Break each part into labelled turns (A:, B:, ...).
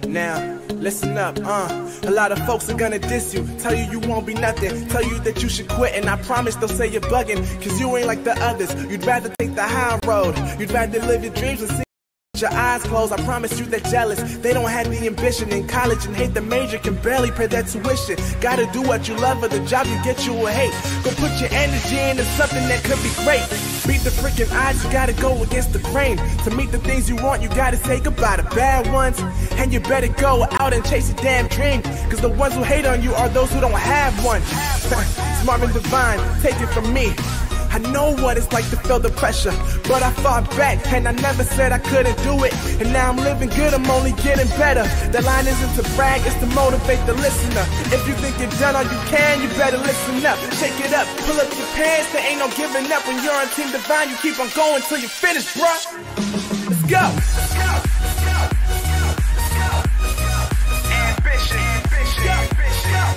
A: Now, listen up, a lot of folks are gonna diss you, tell you won't be nothing, tell you that you should quit, and I promise they'll say you're bugging, cause you ain't like the others. You'd rather take the high road, you'd rather live your dreams and see your eyes closed. I promise you they're jealous. They don't have the ambition in college and hate the major, can barely pay their tuition. Gotta do what you love or the job you get you will hate. Go put your energy into something that could be great. Beat the freaking odds, you gotta go against the grain. To meet the things you want, you gotta say goodbye to bad ones. And you better go out and chase a damn dream, cause the ones who hate on you are those who don't have one. Smart and divine, take it from me. I know what it's like to feel the pressure, but I fought back and I never said I couldn't do it. And now I'm living good, I'm only getting better. The line isn't to brag, it's to motivate the listener. If you think you've done all you can, you better listen up. Shake it up, pull up your pants, there ain't no giving up. When you're on Team Divine, you keep on going till you finish, bruh. Let's go. Let's go. Let's go. Let's go. Ambition. Ambition. Ambition.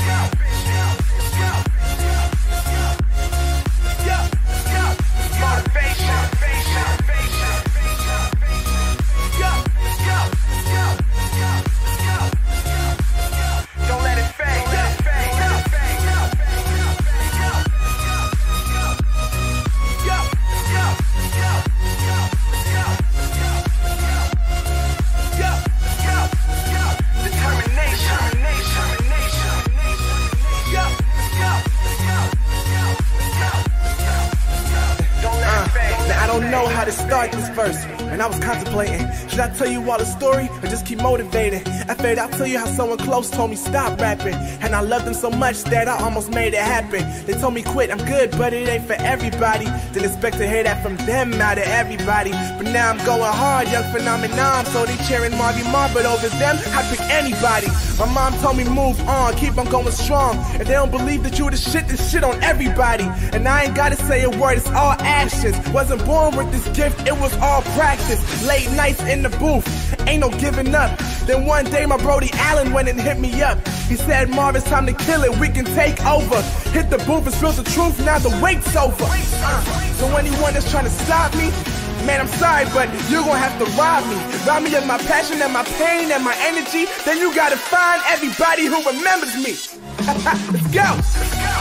A: Know how to start this verse, and I was contemplating, should I tell you all the story or just keep motivating? I figured I'll tell you how someone close told me stop rapping, and I loved them so much that I almost made it happen. They told me quit, I'm good, but it ain't for everybody. Didn't expect to hear that from them out of everybody, but now I'm going hard, young phenomenon. So they cheering Marky Mark, but over them I pick anybody. My mom told me move on, keep on going strong. If they don't believe that you the shit, then shit on everybody. And I ain't gotta say a word, it's all actions. Wasn't born with this gift, it was all practice. Late nights in the booth, ain't no giving up. Then one day my Brody Allen went and hit me up. He said, Marv, it's time to kill it, we can take over. Hit the booth and spill the truth, now the wait's over. So anyone that's trying to stop me, man, I'm sorry, but you're gonna have to rob me. Rob me of my passion and my pain and my energy. Then you gotta find everybody who remembers me. Let's go. Let's go.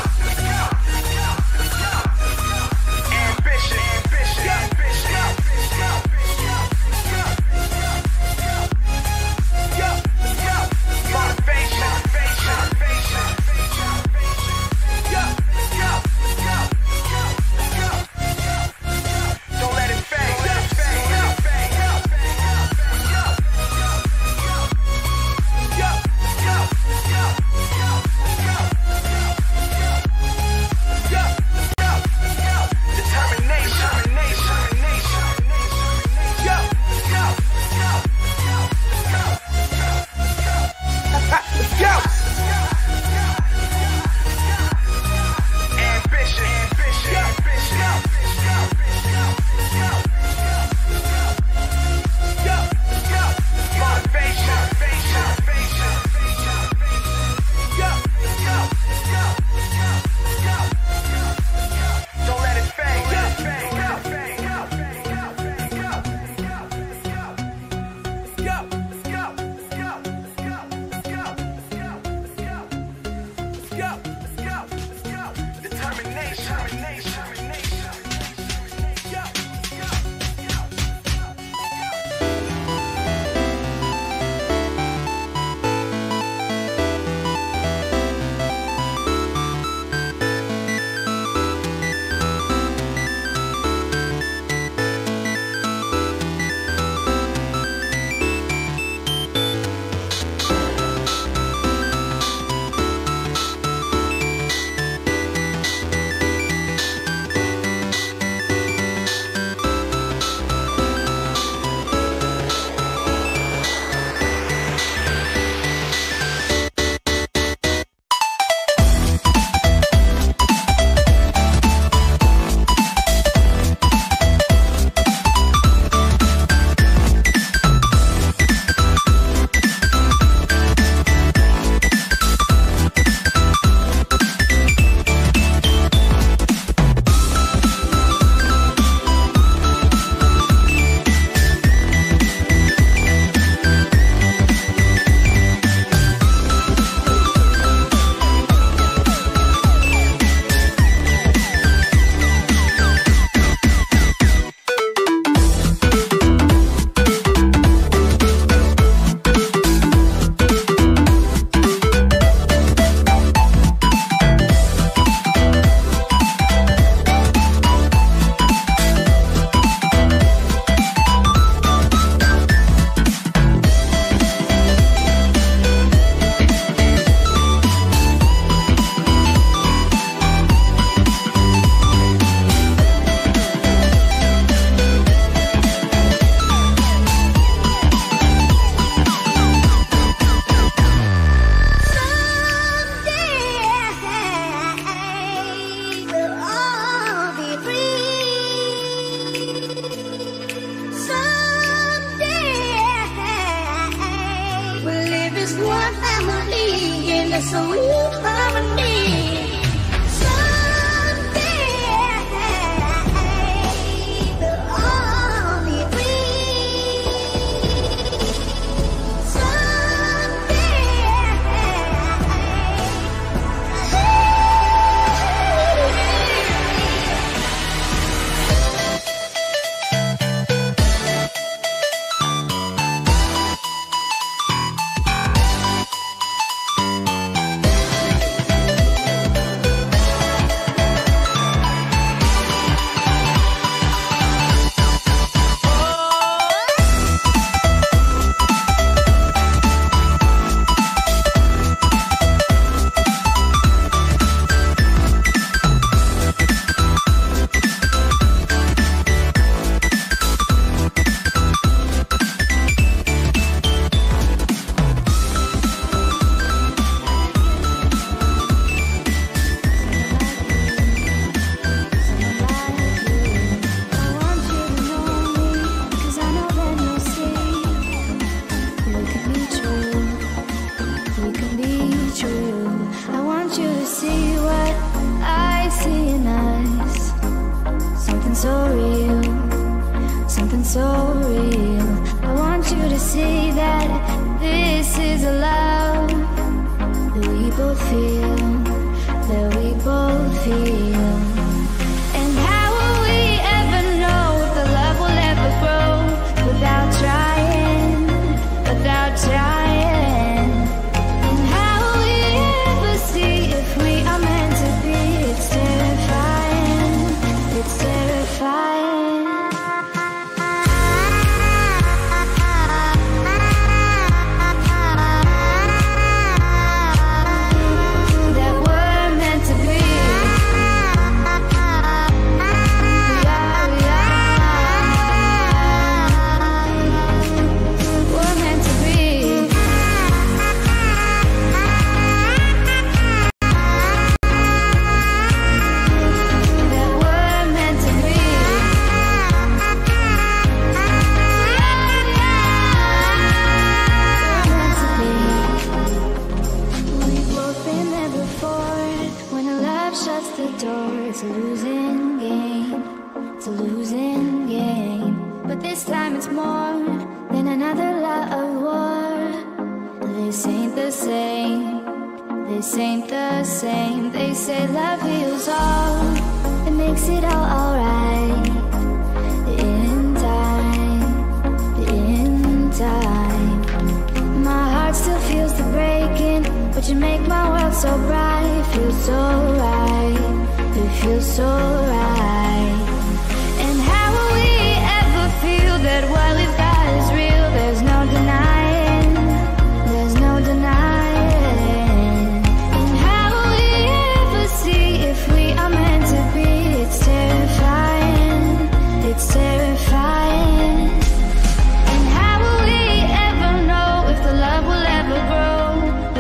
B: Let's sweet harmony. Someday we'll all be free. Someday.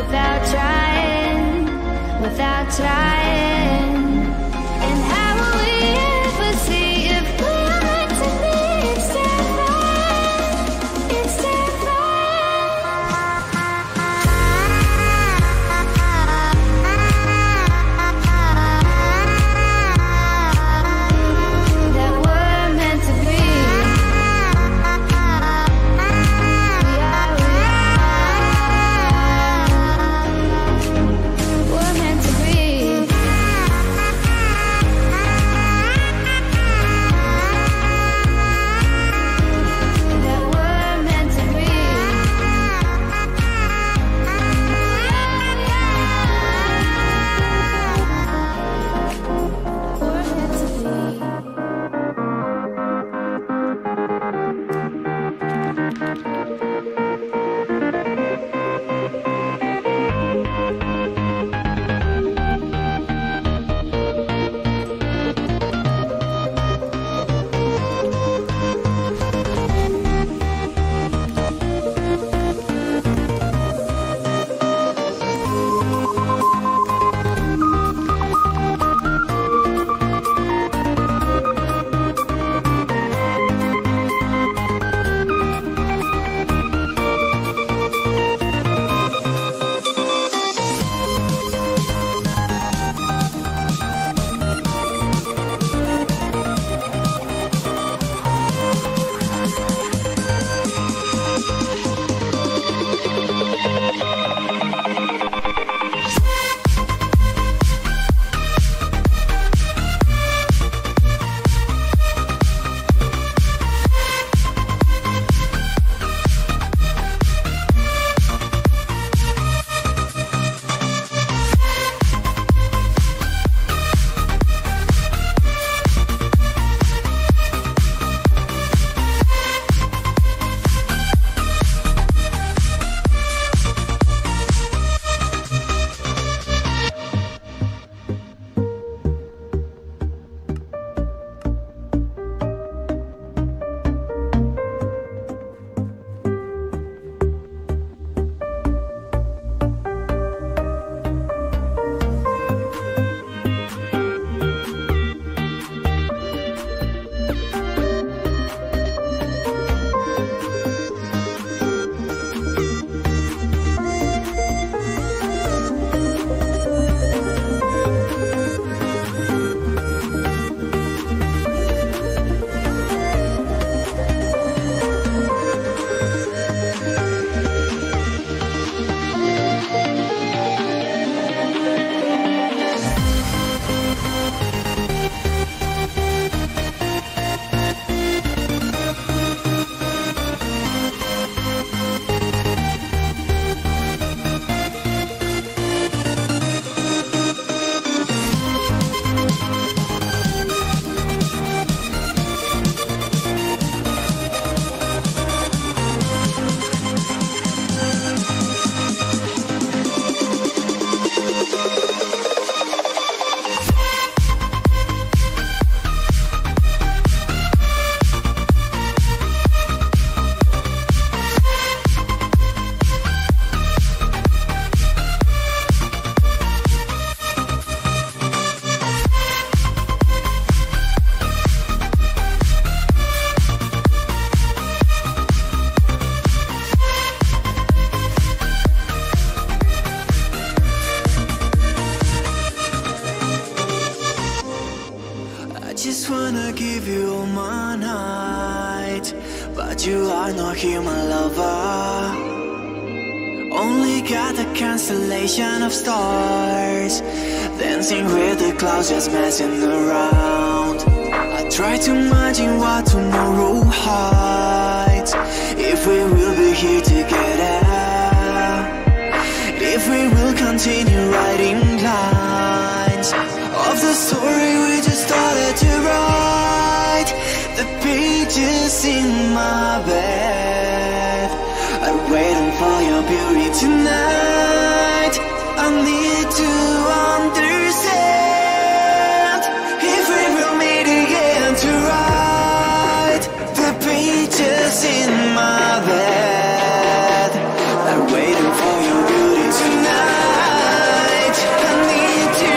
C: Without trying, and how will we you are not here, my lover. Only got a constellation of stars, dancing with the clouds, just messing around. I try to imagine what tomorrow hides, if we will be here together, if we will continue writing lines of the story we just started to write. The pages in my bed are waiting for your beauty tonight. I need to understand if we will meet again to write. The pages in my bed are waiting for your beauty tonight. I need to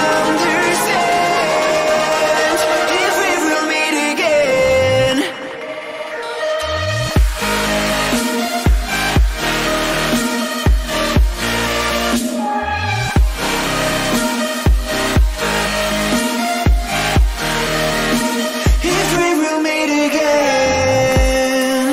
C: understand if we will meet again. If we will meet again.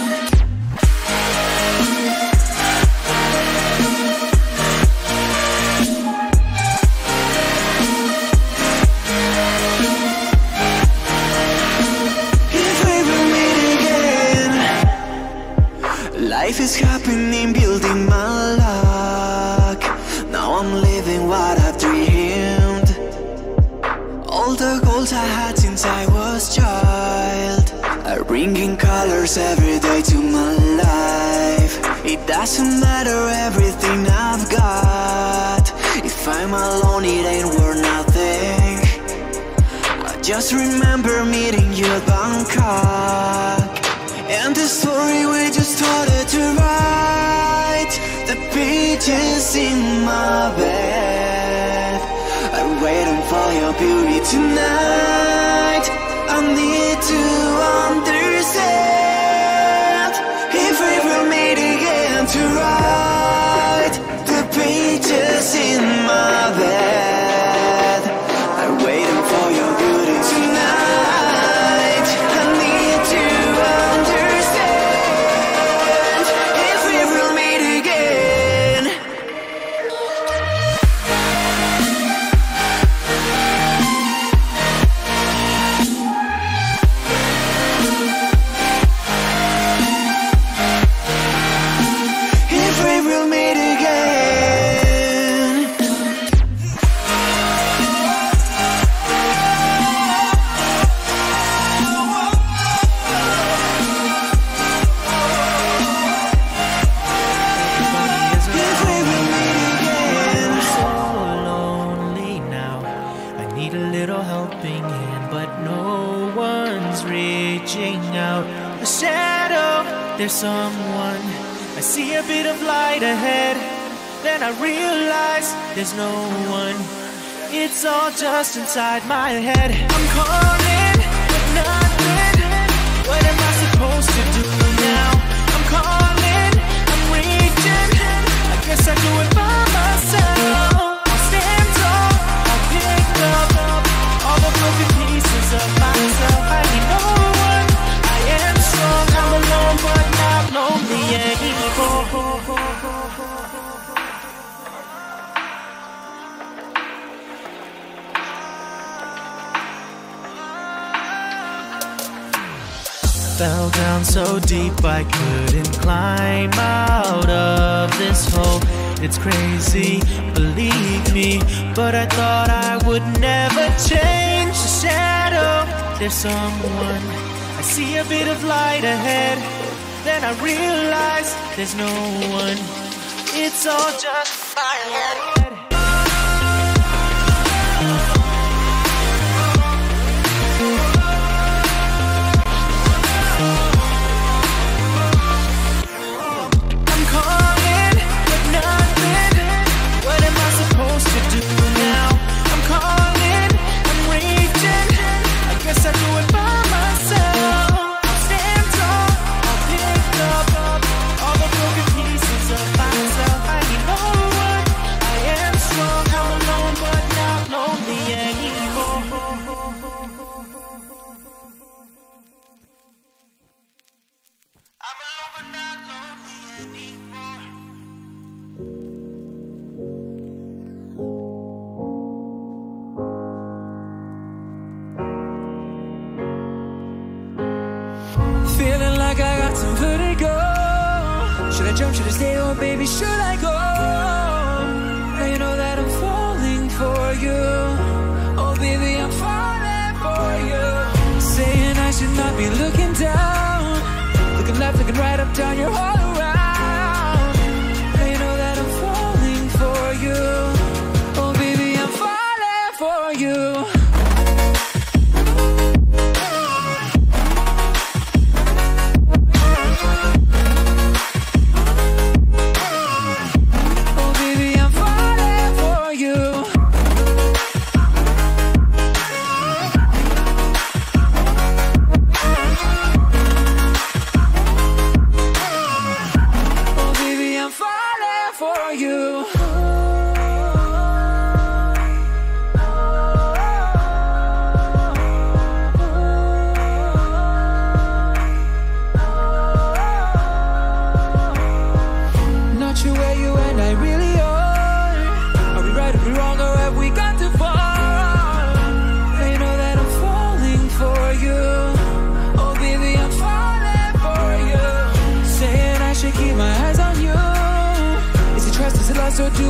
C: If we will meet again. Life is happening, building my luck. Now I'm living what I've dreamed. All the goals I had since I was child are bringing colors every day to my life. It doesn't matter everything I've got, if I'm alone it ain't worth nothing. I just remember meeting you at Bangkok, and the story we just started to write. The pages in my bed are waiting for your beauty tonight. I need to understand if we will meet again to write. The pages in my bed are waiting for your beauty tonight. I need to understand if we will meet again. If we will meet again. If we will meet again.
D: So lonely now. I need a little helping hand, but no one's reaching out. A shadow, there's someone. I see a bit of light ahead, then I realize there's no one. It's all just inside my head. I'm calling, but nothing. What am I supposed to do now? I'm calling, I'm reaching. I guess I do it by myself. I'll stand tall, I'll pick up all the broken pieces of myself. I need no one, I am strong. I'm alone but not lonely anymore. Fell down so deep I couldn't climb out of this hole. It's crazy, believe me, but I thought I would never change. The shadow, there's someone. I see a bit of light ahead, then I realize there's no one. It's all just my head. I'm calling, but nothing. What am I supposed to do now? I'm calling, I'm reaching. I guess I do it by myself. I'll stand tall, I'll pick up all the broken pieces of myself. I need no one, I am strong.
E: Feeling like I got some vertigo. Should I jump, should I stay, or baby, should I go? Now you know that I'm falling for you. Oh baby, I'm falling for you. Saying I should not be looking down, looking left, looking right, up, down, you're all around. Now you know that I'm falling for you. Oh baby, I'm falling for you. So do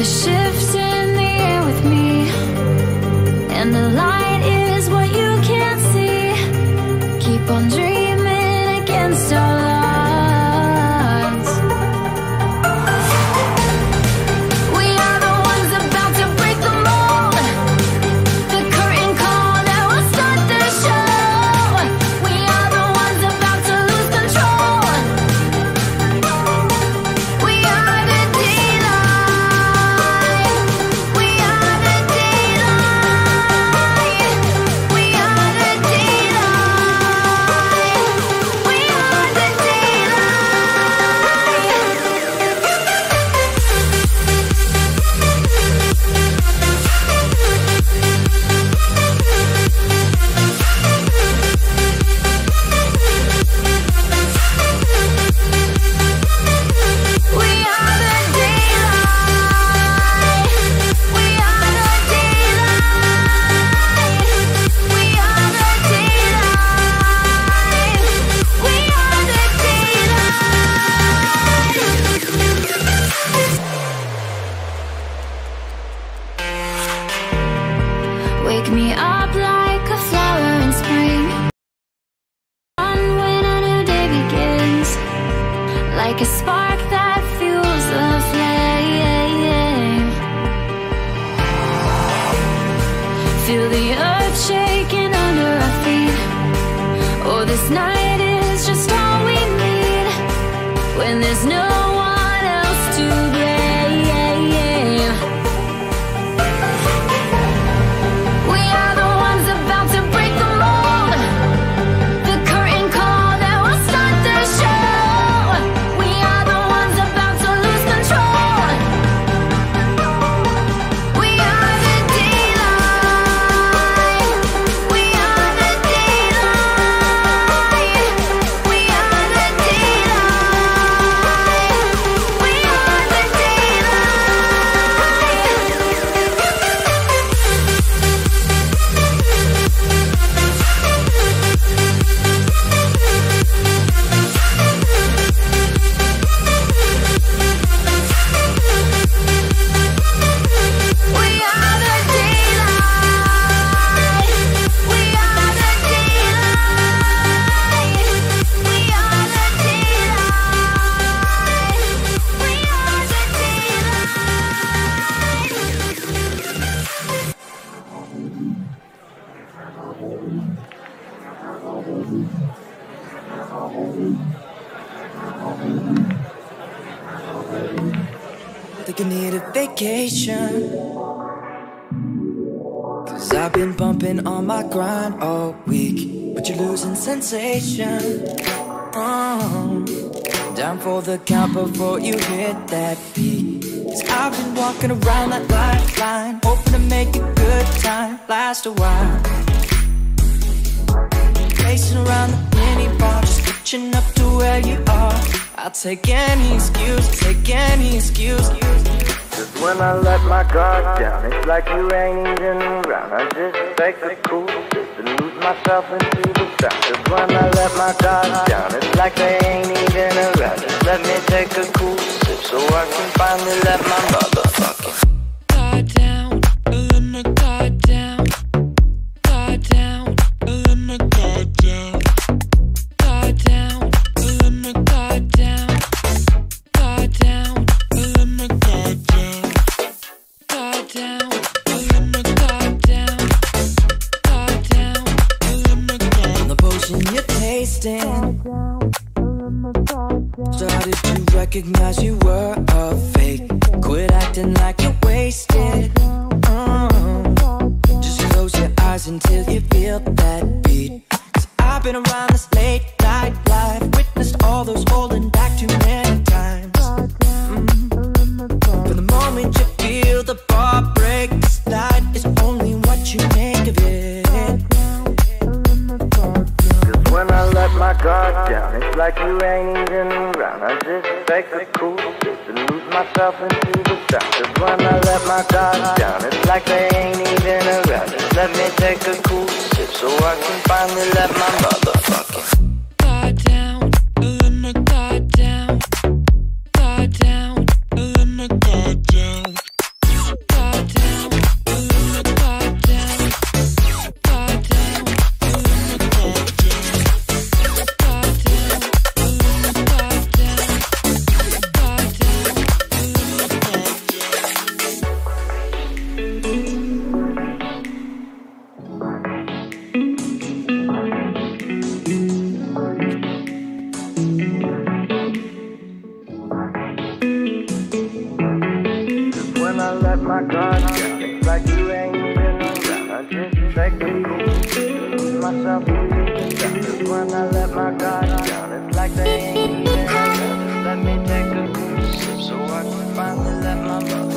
F: the shift in the air with me, and the light is what you can't see. Keep on dreaming against all odds. We are the ones about to break the mold, the curtain call that will start the show. We are the ones about to lose control. We are the daylight. We are the daylight. We are the daylight. We are the wake me up like a flower in spring. Run when a new day begins, like a spark that fuels the flame. Feel the earth shaking under our feet. Oh, this night is just all we need, when there's no one else to blame. We are the ones about to break the mold, the curtain call that will start the show. We are the ones about to lose control. We are the daylight. We are the daylight. We are the daylight. We are the
C: Think I need a vacation, 'cause I've been bumping on my grind all week, but you're losing sensation. Down for the count before you hit that beat, 'cause I've been walking around that lifeline, hoping to make a good time last a while. Racing around the mini bar, just catching up to where you are. I'll take any excuse, take any excuse.
G: 'Cause when I let my guard down, it's like you ain't even around. I just take the cool sip and lose myself into the sound. 'Cause when I let my guard down, it's like they ain't even around. Just let me take a cool sip so I can finally let my motherfucking
E: guard down, let my guard down, guard down, let my guard down, guard down, let my guard down, guard down, let my guard down, guard down, let my guard down, guard down, let my guard.
C: The potion you're tasting started to recognize you were a fake. Quit acting like you're wasted. Just close your eyes until you feel that beat. 'Cause I've been around this late night life, witnessed all those holding back too many times. From the moment you feel the bar break, this night is only what you make of it.
G: 'Cause when I let my guard down, it's like you ain't even around. I just take the cool sip and lose myself into the sound. 'Cause when I let my guard down, it's like they ain't even around. Just let me take a cool sip so I can finally let my motherfucking
E: guard down, let my guard down, guard down, let my guard down,
G: my guard down, it's like you ain't been around. I just take the cool, lose myself into the sound. Just when I let my guard down, it's like they ain't been around. Just let me take a good sip so I can finally let my love.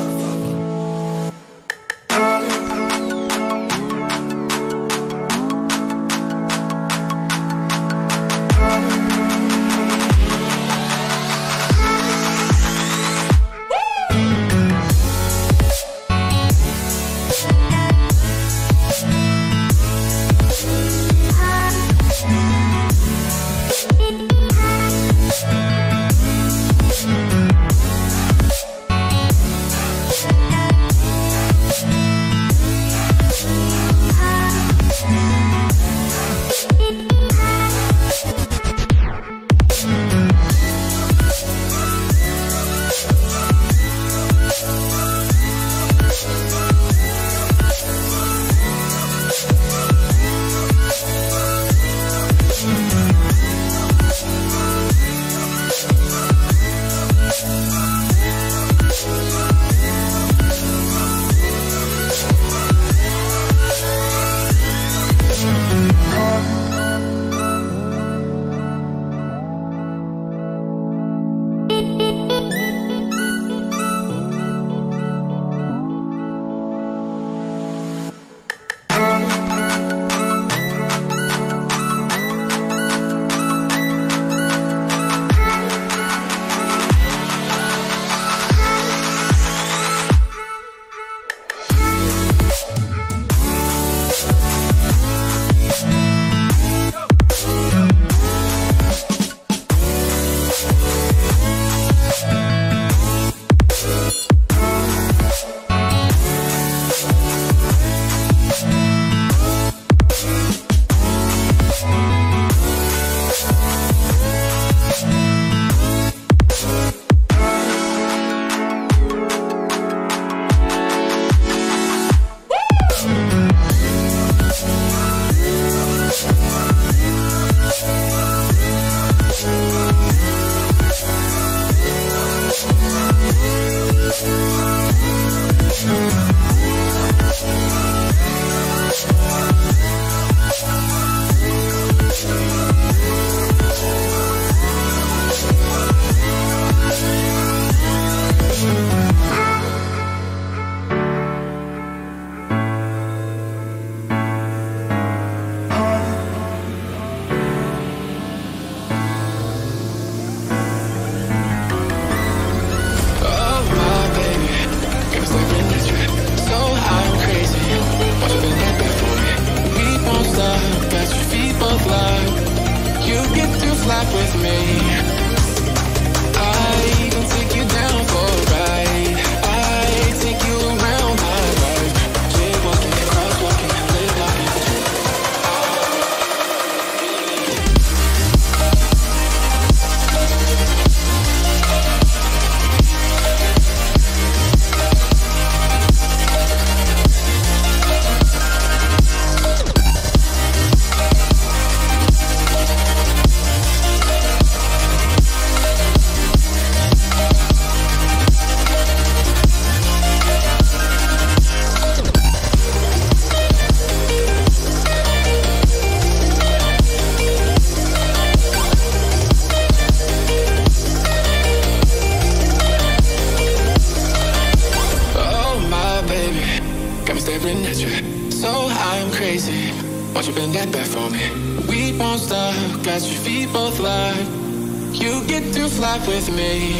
E: With me,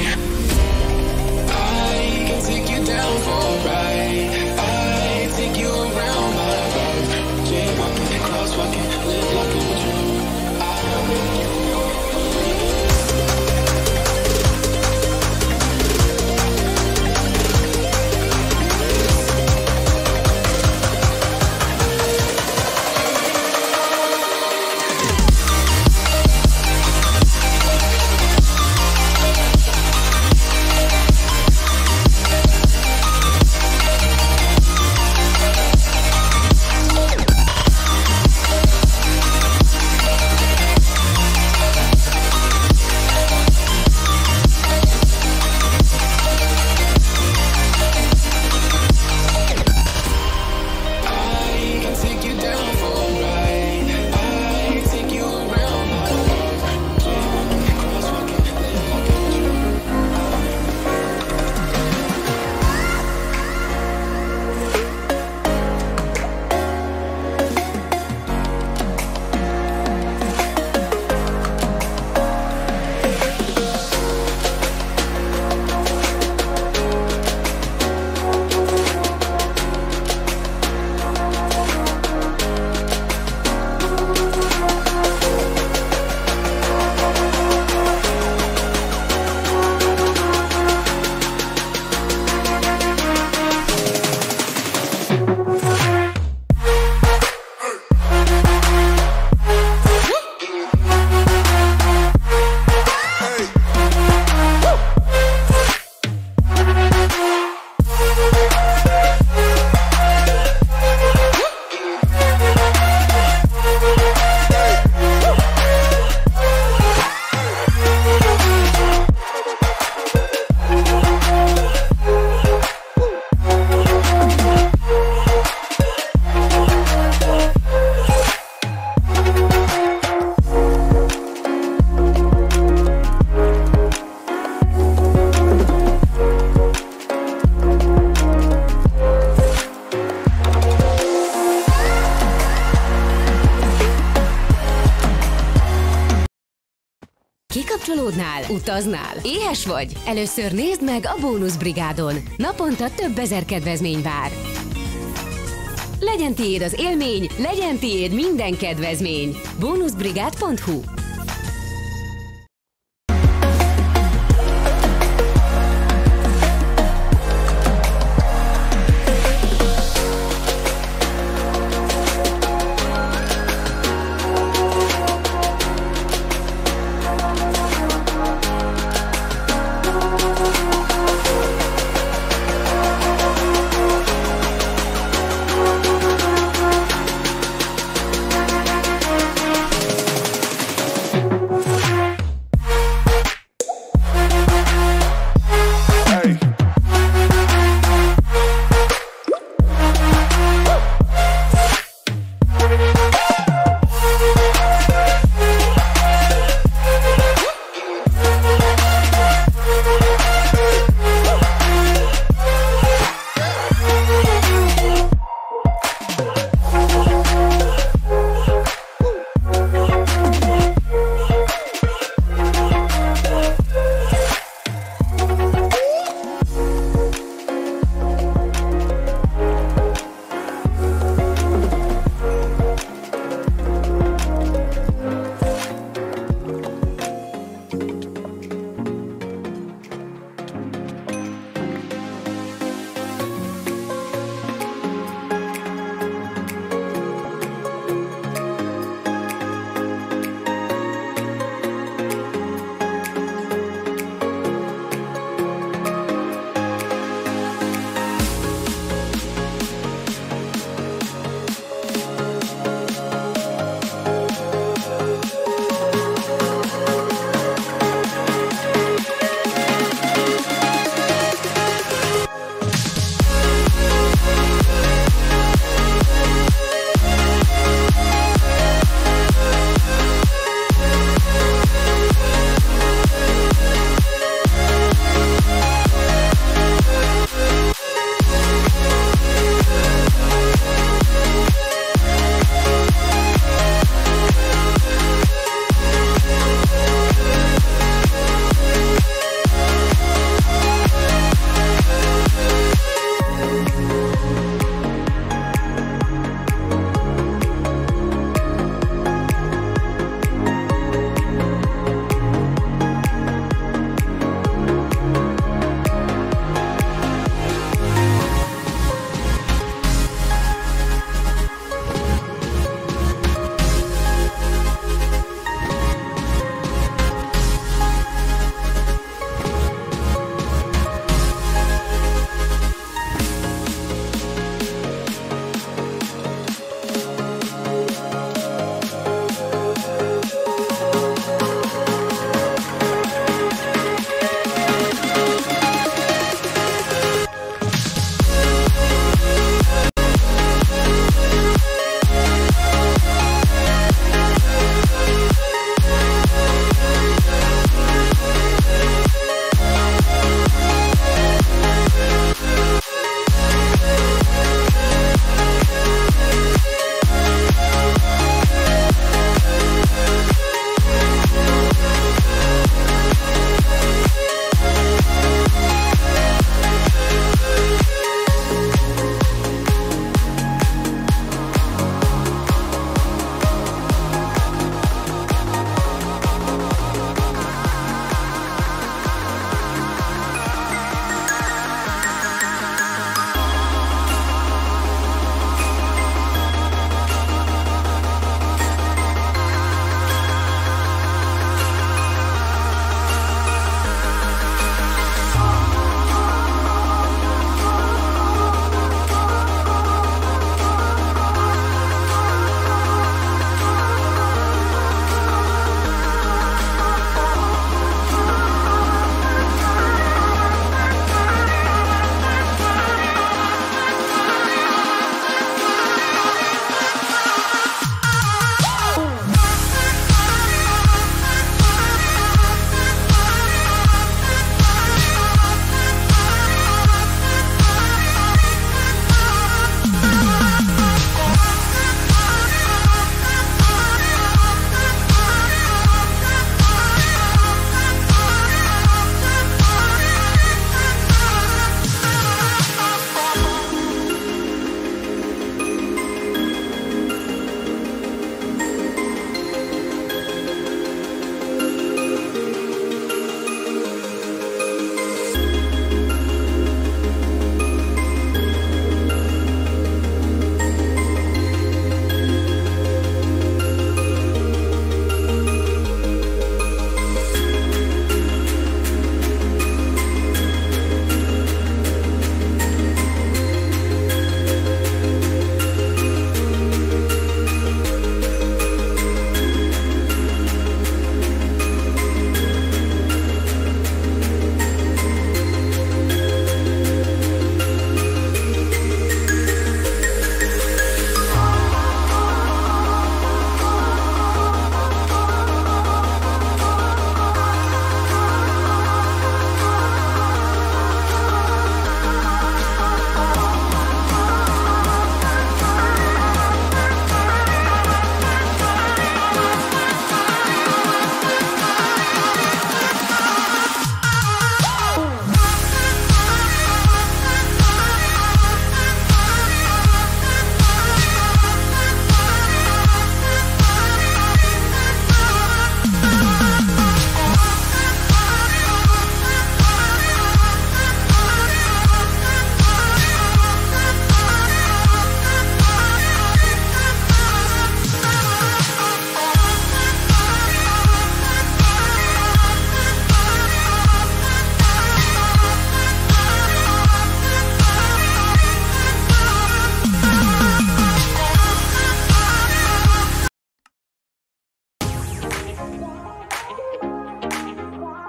E: I can take you down for a ride. I take you around my life. Jaywalking, crosswalking, live like a dream.
H: Fotóznál? Utaznál? Éhes vagy? Először nézd meg a Bónuszbrigádon. Naponta több ezer kedvezmény vár. Legyen tiéd az élmény, legyen tiéd minden kedvezmény. Bónuszbrigád.hu.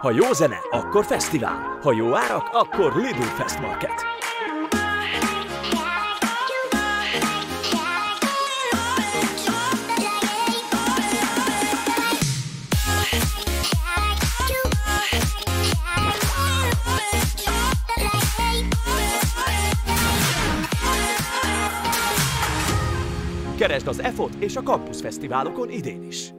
I: Ha jó zene, akkor fesztivál. Ha jó árak, akkor Lidl Fest Market. Keresd az EFOT és a Campus Fesztiválokon idén is!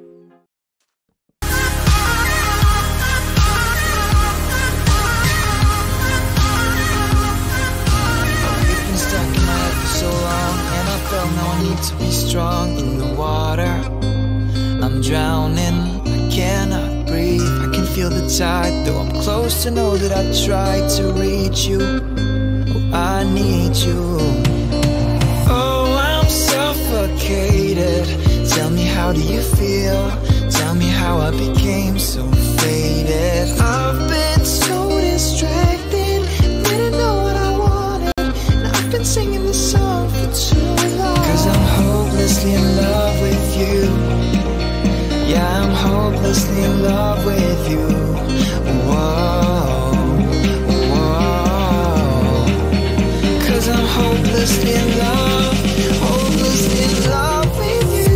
C: Stuck in my head for so long, and I felt now I need to be strong in the water. I'm drowning, I cannot breathe. I can feel the tide, though I'm close to know that I tried to reach you. Oh, I need you. Oh, I'm suffocated. Tell me, how do you feel? Tell me how I became so faded. I've been so distracted, didn't know what I wanted. I've been singing this song for too long. 'Cause I'm hopelessly in love with you. Yeah, I'm hopelessly in love with you. Whoa, whoa. 'Cause I'm hopelessly in love, hopelessly in love with you.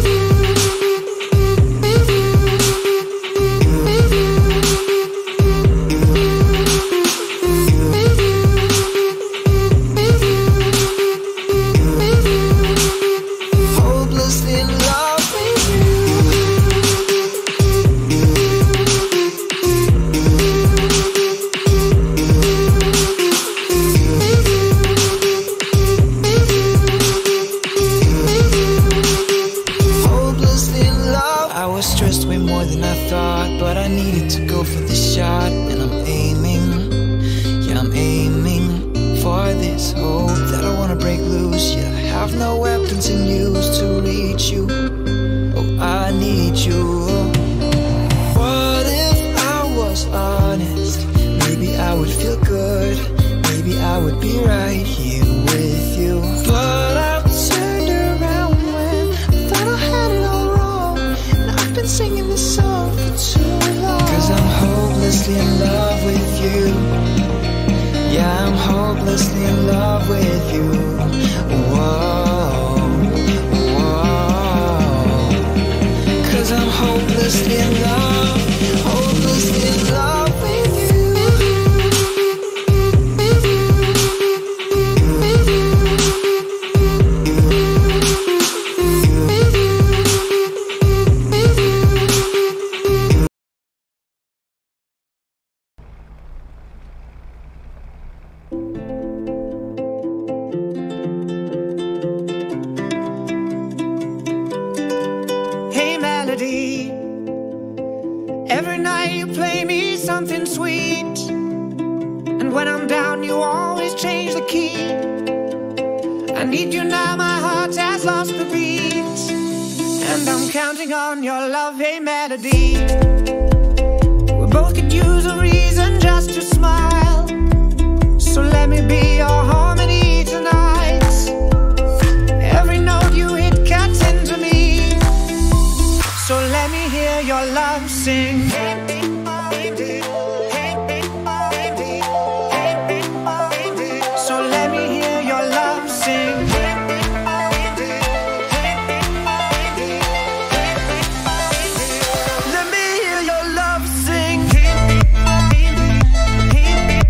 C: But I needed to go for the shot, and I'm aiming, yeah, I'm aiming for this hope that I wanna break loose. Yeah, I have no weapons in use to reach you. Oh, I need you. What if I was honest? Maybe I would feel good. Maybe I would be right here with you. But I turned around when I thought I had it all wrong, and I've been singing this song for too long. 'Cause I'm hopelessly in love with you. Yeah, I'm hopelessly in love with you. Whoa, whoa. 'Cause I'm hopelessly in love, hopelessly in love with you.
J: Every night you play me something sweet, and when I'm down you always change the key. I need you now, my heart has lost the beat, and I'm counting on your love, hey melody. We both could use a reason just to smile, so let me be your harmony tonight. Every note you hit cuts into me, so let me hear your love sing. So let me hear your love sing. Let me hear your love sing.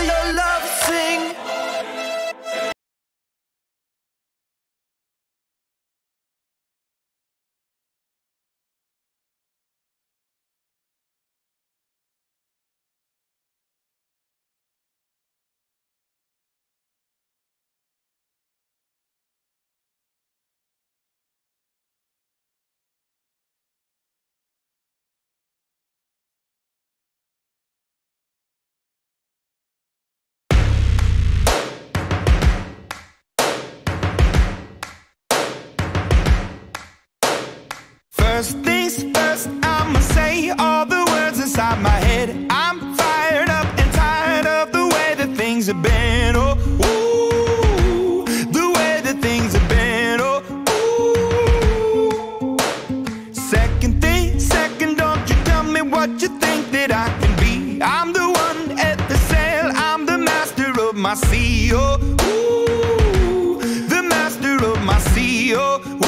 J: your love sing.
K: First things first, I'ma say all the words inside my head. I'm fired up and tired of the way that things have been. Oh, ooh, the way that things have been. Oh, ooh. Second thing, second, don't you tell me what you think that I can be. I'm the one at the sail, I'm the master of my sea. Oh, ooh, the master of my sea. Oh, ooh.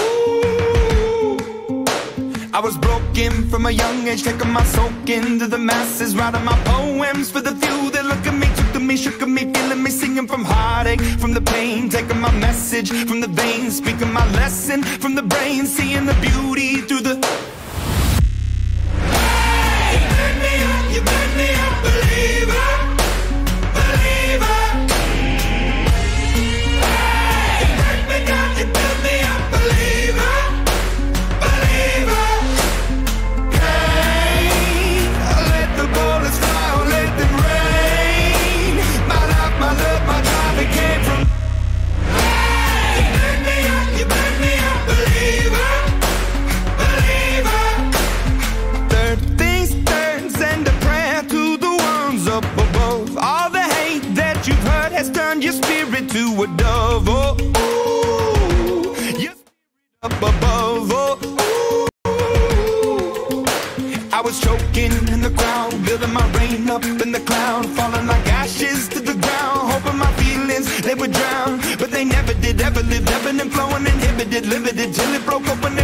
K: I was broken from a young age, taking my soak into the masses, writing my poems for the few that look at me, took to me, shook at me, feeling me, singing from heartache, from the pain, taking my message from the veins, speaking my lesson from the brain, seeing the beauty through the... Hey, you made me a believer, believer. Hey, you break me down, you build me a believer. Your spirit to a dove, oh, ooh, your spirit up above, oh, ooh. I was choking in the crowd, building my rain up in the cloud, falling like ashes to the ground, hoping my feelings, they would drown, but they never did, ever lived, ebbing and flowing, inhibited, limited, till it broke open